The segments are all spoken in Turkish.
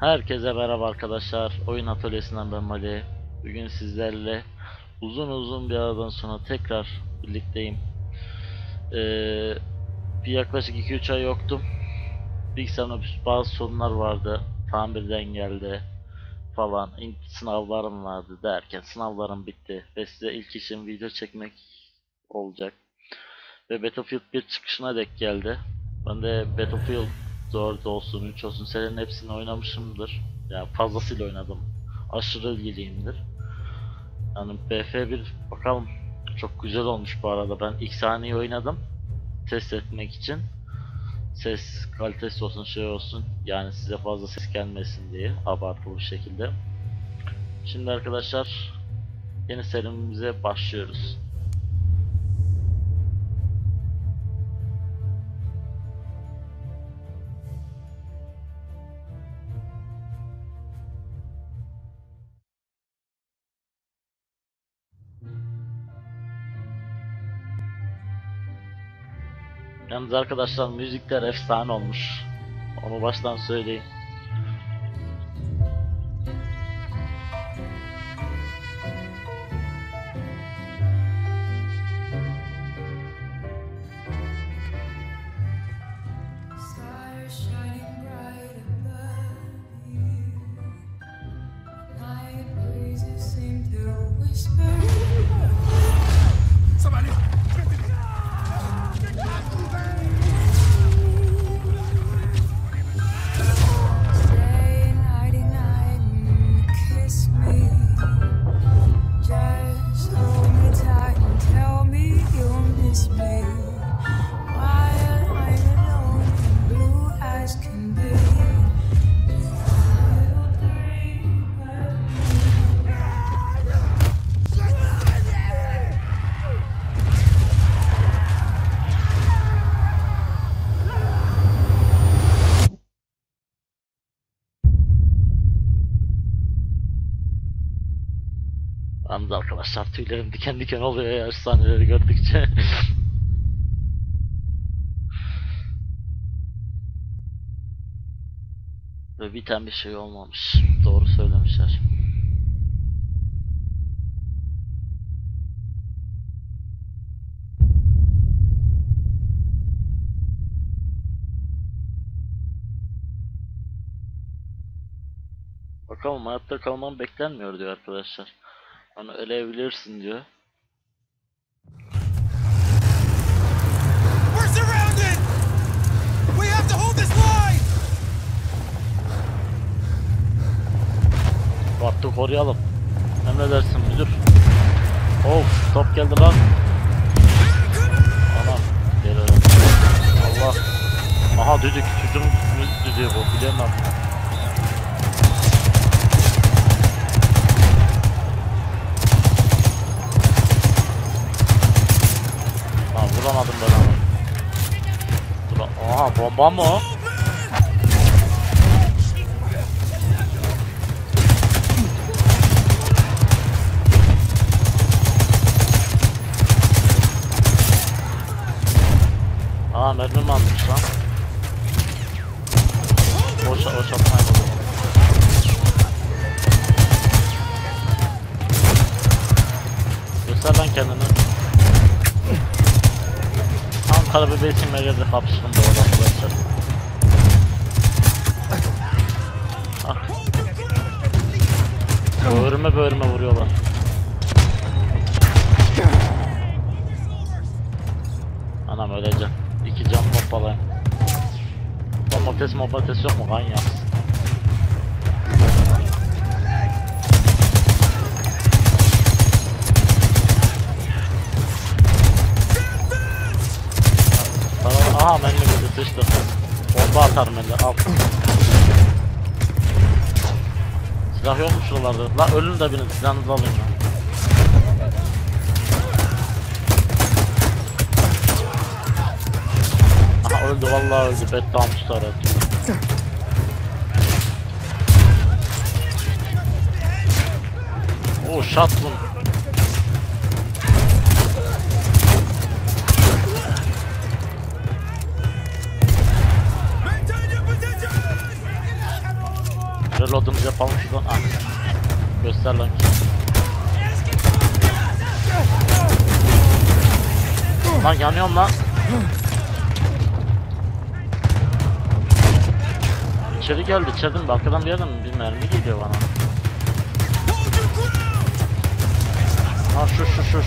Herkese merhaba arkadaşlar. Oyun atölyesinden ben Mali. Bugün sizlerle uzun bir aradan sonra tekrar birlikteyim. Bir yaklaşık 2-3 ay yoktum. Bilgisayarımda bazı sorunlar vardı. Tamirden geldi falan. Sınavlarım vardı derken sınavlarım bitti. Ve size ilk işim video çekmek olacak. Ve Battlefield 1 çıkışına dek geldi. Ben de Battlefield 4 olsun 3 olsun serinin hepsini oynamışımdır. Yani fazlasıyla oynadım. Aşırı ilgiliyimdir. Yani BF1 bakalım, çok güzel olmuş bu arada. Ben ilk sahneyi oynadım test etmek için. Ses kalitesi olsun şey olsun, yani size fazla ses gelmesin diye abartılı bir şekilde. Şimdi arkadaşlar yeni serimize başlıyoruz. Yalnız arkadaşlar müzikler efsane olmuş. Onu baştan söyleyeyim. Yalnız arkadaşlar tüylerim diken diken oluyor ya şu sahneleri gördükçe. Ve biten bir şey olmamış. Doğru söylemişler. Bakalım, hayatta kalmam beklenmiyor diyor arkadaşlar. Hani ölebilirsin diyor. We're surrounded! We have to hold this line! Bu hattı koruyalım. Emredersin müdür. Of, top geldi lan. Ana gel öyle. Allah. Aha düdük, çocuğun düdüğü bu, biliyorum ben. Vuramadım ben onu. Aha, bomba mı o? Aa, mermi mi almış lan? O çatmayın o zaman. Göster lan kendini. Ankara bebeğisin merkezde kapıştım da orada arkadaşlar. Böğrüme vuruyorlar. Anam öleceğim. 2 can pompalayım. Domates yok mu kan ya? Aha, mermi gibi sıçtı. Bomba atar mermi, al. Silah yok mu şuralarda? Lan ölün de binin, silahınızı alayım ya. Aha öldü, vallahi öldü. Beddown tutar et. Oo, shotgun. avradımız yapalım şuradan. Ah. Göster lan ki. Lan yanıyorum lan. İçeri geldi, içeriden mi? Arkadan bir yerden mi? Bir mermi geliyor bana. Ha şu.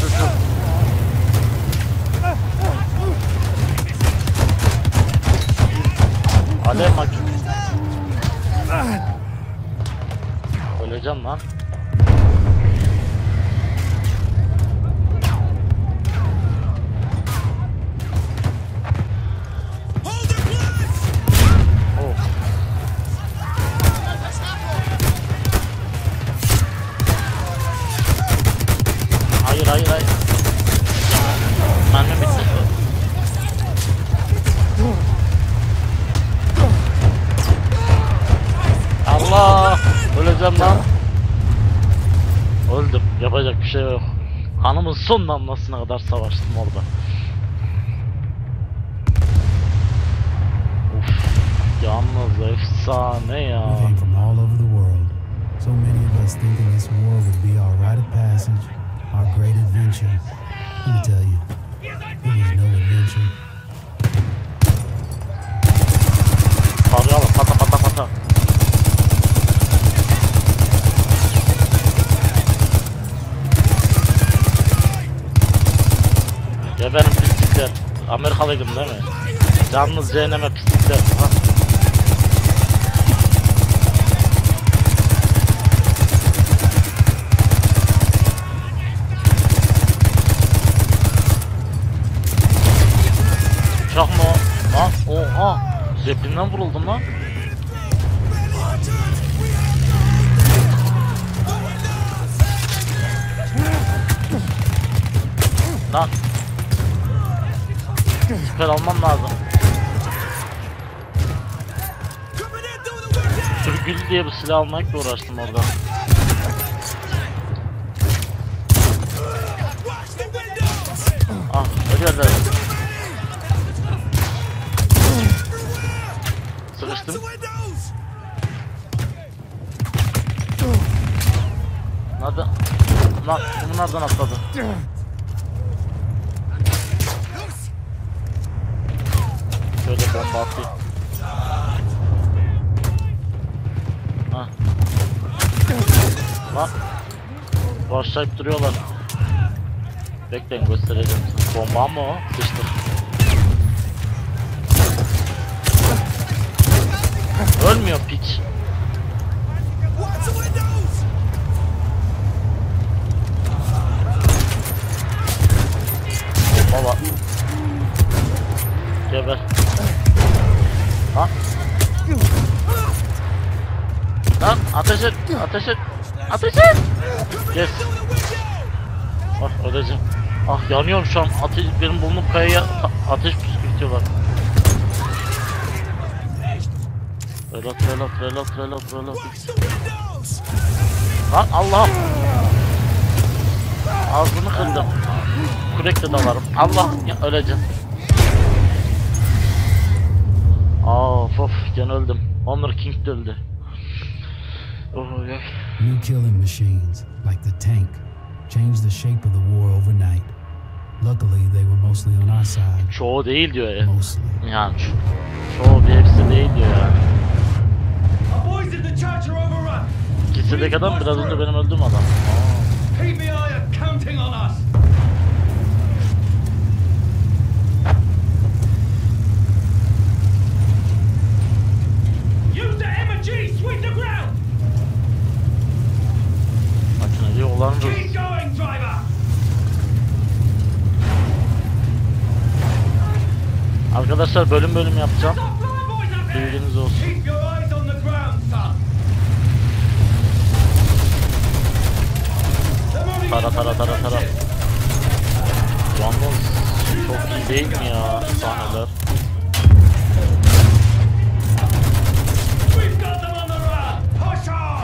Alev mak. Öleceğim lan. Oh. Hayır. Mermi bitti. Allah! Öleceğim lan. Öldüm. Yapacak bir şey yok. Kanımın son damlasına kadar savaştım orada. Uf. Yalnız efsane ya. We came from all over the world. So many of us thinking this war would be our rite of passage, our great adventure. Let me tell you, it was no adventure. Tarayalım pata. Geberin pislikler. Amerikalıydım değil mi? Yalnız cehenneme pislikler. Ha. Uçak mı o? Lan oha! Zeplinden vuruldum lan. Lan. Süper almam lazım. Sürgülü diye bir silah almakla uğraştım orada. Ah, öyle. Sıkıştım. Nerede? Lan bunu nereden atladı? Şöyle bomba atayım. Hah. Lan. Başlayıp duruyorlar. Bekleyin göstereceğim sana. Bomba mı o? Sıçtır. Ölmüyor piç. Baba. Geber. Lan. Lan ateş et. Yes. Ah öleceğim. Ah yanıyorum şu an. Benim bulunup kayaya ateş püskürtüyorlar. Reload. Lan Allah'ım. Ağzını kırdım. Kürekle dalarım. Allah ya, öleceğim. Of gene öldüm. Honor King de öldü. New killing machines, like the tank, changed the shape of the war overnight. Luckily, they were mostly on our side. Çoğu değil diyor ya. Mostly. Yani çoğu bir hepsi değil diyor yani. İkisi de adam biraz önce benim öldüğüm adam. PBI are counting on us. Use the MG, sweep the ground. Makineli olan Keep going, driver. Arkadaşlar bölüm yapacağım. Stop flying, boys up here. Bilginiz olsun. Keep your eyes on the ground, son. They're moving Tara. into the trenches. Yalnız çok iyi değil mi ya sahneler? We've got them on the run. Push on.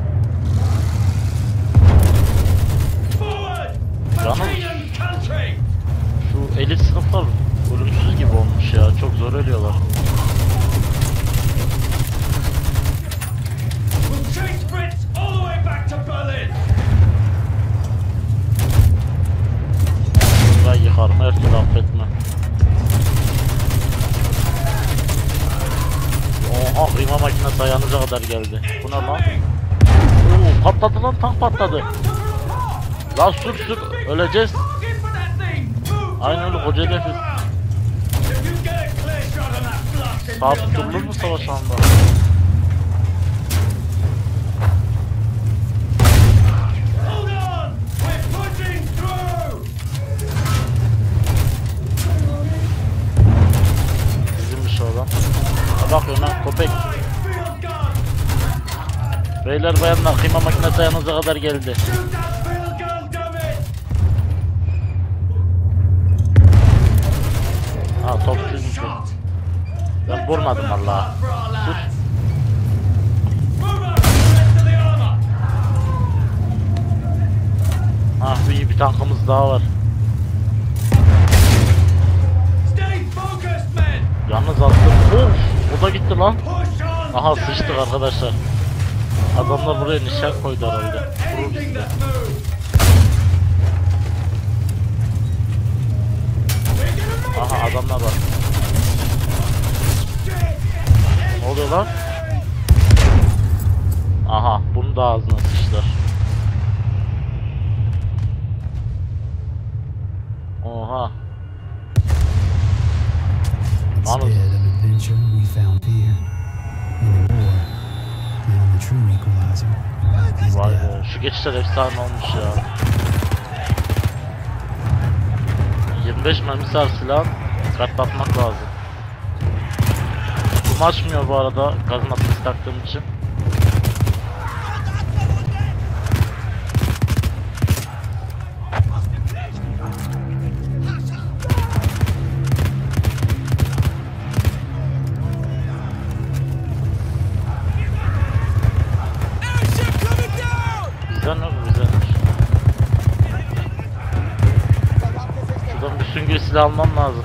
Forward. Yalnız Machine country. şu elit sınıflar ölümsüz gibi olmuş ya. Çok zor ölüyorlar. We'll Dayanıca kadar geldi. Bu ne lan? Oo, patladı lan, tank patladı. Lan sür sür, öleceğiz. Get for that thing! Move! Aynen öyle, koca hedefiz. If you get a clear shot on that blasted Sağ railgun, tutulur you mu take savaş it. anda? Hold on! We're pushing through! Bizimmiş o adam. Ha bak lan köpek. Field gun! Beyler bayanlar, kıyma makinesi dayanıca kadar geldi. Shoot that field gun, damn it! Ha topçuymuş. Shot! Ben vurmadım valla. For our Dur. lads! Move up to the rest of the armor! Ah bir tankımız daha var. Stay focused, men! Yalnız attım. Of, o da gitti lan. Push on! Aha damn sıçtık it! arkadaşlar. Adamlar buraya nişan koydu herhalde. Vurur Anything bizi. that moves! Aha adamlar var. Ne oluyor lan? Aha bunu da ağzına sıçtılar. Oha. Instead of adventure, we found fear. And in war, the only true equalizer is Vay death. be, şu geçişler efsane olmuş ya. 25 mermisi var silah, katlatmak lazım. Bu açmıyor bu arada, gaz maskesi taktığım için. Airship coming down! Bizden mi bu bizdenmiş? Şuradan bir süngü silah almam lazım.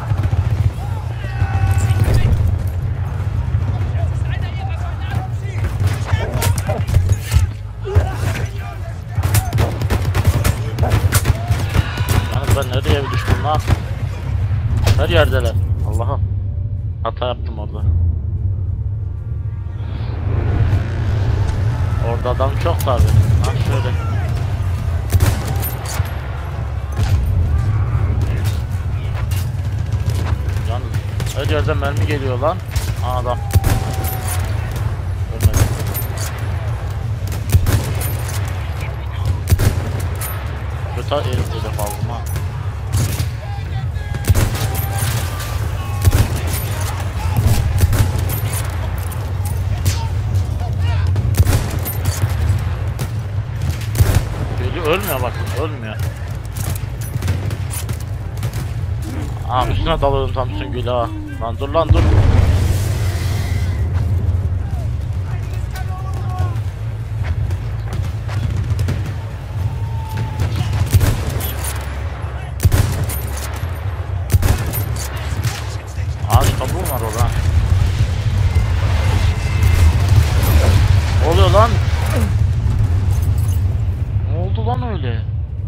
Yalnız ben nereye bir düştüm lan? Her yerdeler. Allah'ım. Hata yaptım orada. Orada adam çok tabi. Ha şöyle. Yalnız her yerden mermi geliyor lan. Ha adam. Ölmedi. Kötü elimde kaldım ha. Ölmüyor bakın, ölmüyor. Aa üstüne dalıyorum tam süngüyle ha. Lan dur lan dur. Ağaç kabuğu var orada. Ne oluyor lan? Ne oldu lan öyle?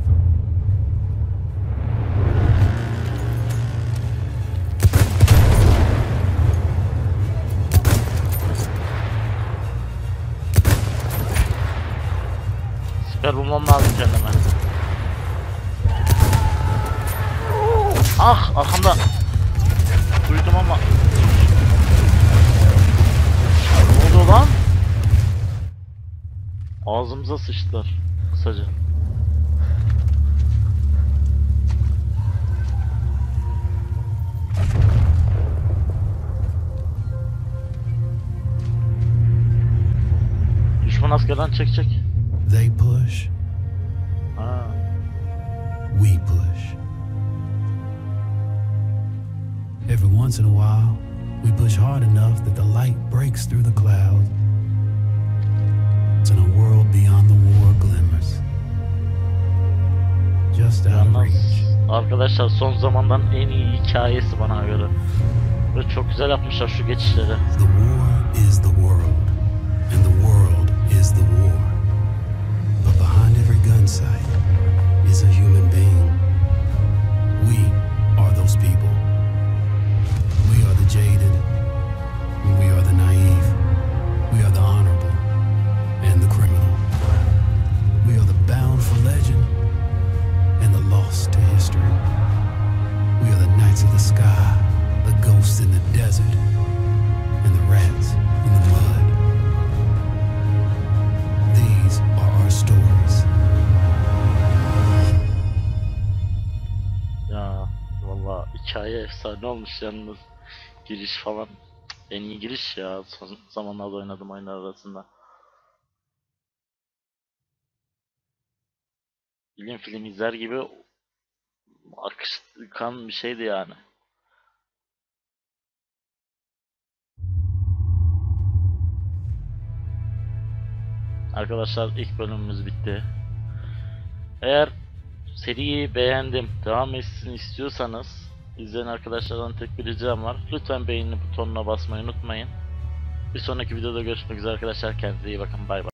Siper bulmam lazım kendime. Ah arkamda. Duydum ama. Ne oldu lan? Ağzımıza sıçtılar. Kısaca. Düşman askerden çek. They push, Ha. we push. Every once in a while, we push hard enough that the light breaks through the clouds and a world beyond the war glimmers. Just out of Yalnız reach. arkadaşlar son zamandan en iyi hikayesi bana göre. Ve çok güzel yapmışlar şu geçişleri. The war is the world, and the world is the war. But behind every gun sight is a human being. We are those people. We are the jaded, and we are the naive. We are the giants of the sky, the ghosts in the desert, and the rats in the mud. These are our stories. Ya valla hikaye efsane olmuş yalnız. Giriş falan. En iyi giriş ya son zamanlarda oynadığım oyunlar arasında. Film izler gibi akışkan bir şeydi yani. Arkadaşlar ilk bölümümüz bitti. Eğer seriyi beğendim, devam etsin istiyorsanız izleyen arkadaşlardan tek bir ricam var. Lütfen beğeni butonuna basmayı unutmayın. Bir sonraki videoda görüşmek üzere arkadaşlar. Kendinize iyi bakın. Bay bay.